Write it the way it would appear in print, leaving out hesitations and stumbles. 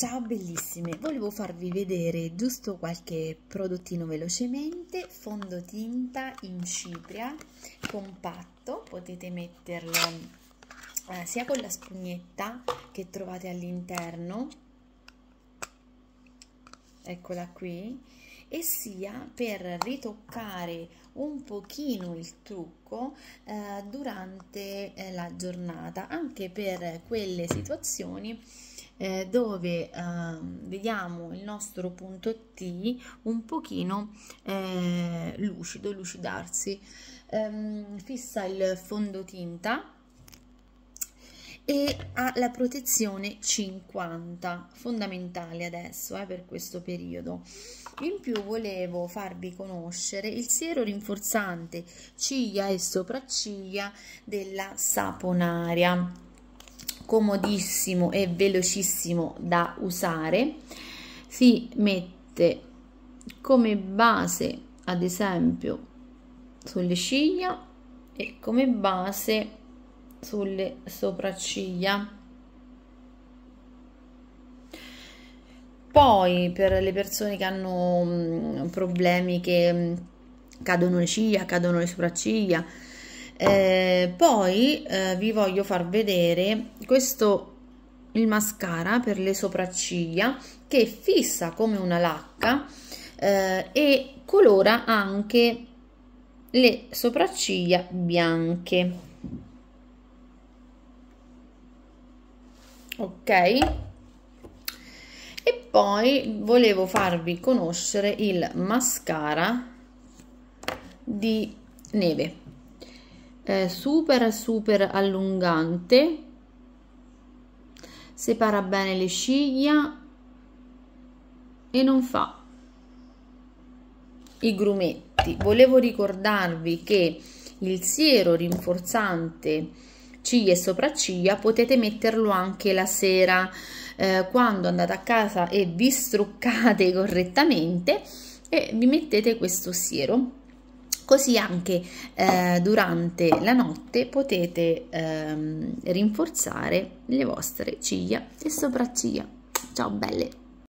Ciao bellissime, volevo farvi vedere giusto qualche prodottino velocemente. Fondotinta in cipria compatto, potete metterlo sia con la spugnetta che trovate all'interno, eccola qui, e sia per ritoccare un pochino il trucco durante la giornata, anche per quelle situazioni dove vediamo il nostro punto T un pochino lucidarsi. Fissa il fondotinta e ha la protezione 50, fondamentale adesso per questo periodo. In più volevo farvi conoscere il siero rinforzante ciglia e sopracciglia della Saponaria, comodissimo e velocissimo da usare. Si mette come base ad esempio sulle ciglia e come base sulle sopracciglia. Poi per le persone che hanno problemi che cadono le ciglia, cadono le sopracciglia, poi vi voglio far vedere questo, il mascara per le sopracciglia, che fissa come una lacca e colora anche le sopracciglia bianche. Ok, e poi volevo farvi conoscere il mascara di neve, super allungante, separa bene le ciglia e non fa i grumetti. Volevo ricordarvi che il siero rinforzante ciglia e sopracciglia potete metterlo anche la sera, quando andate a casa e vi struccate correttamente, e vi mettete questo siero, così anche durante la notte potete rinforzare le vostre ciglia e sopracciglia. Ciao belle!